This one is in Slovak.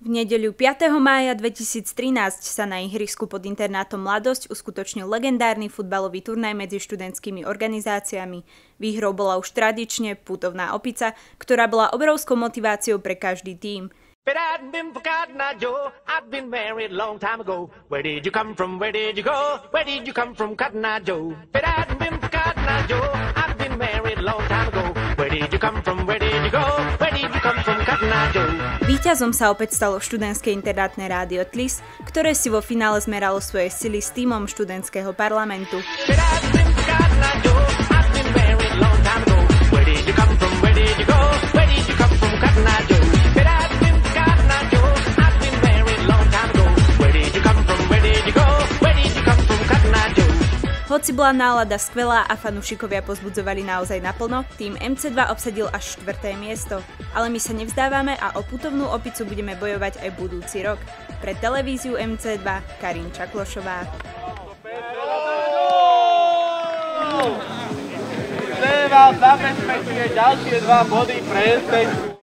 V nedeľu 5. mája 2013 sa na ihrisku pod internátom Mladosť uskutočnil legendárny futbalový turnaj medzi študentskými organizáciami. Výhrou bola už tradične putovná opica, ktorá bola obrovskou motiváciou pre každý tím. But I'd been forgotten, Joe. I'd been married a long time ago. Where did you come from? Where did you go? Where did you come from, Cotton Eye Joe? But I'd been forgotten, Joe. I'd been married a long time ago. Where did you come from? Where did you go? Where did you come from, Cotton Eye Joe? Víťazom sa opäť stalo študentské internátne rádio Tlis, ktoré si vo finále zmeralo svoje sily s tímom študentského parlamentu. But I'd been forgotten, Joe. I'd been married a long time ago. Where did you come from? Where did you go? Where did you come from, Cotton Eye Joe? But I'd been forgotten, Joe. I'd been married a long time ago. Where did you come from? Where did you go? Where did you come from, Cotton Eye Joe? Hoci bola nálada skvelá a fanúšikovia pozbudzovali naozaj naplno, tým MC2 obsadil až 4. miesto. Ale my sa nevzdávame a o putovnú opicu budeme bojovať aj budúci rok. Pre televíziu MC2 Karin Čaklošová. Vám zabezpečuje ďalšie 2 body pre MC2.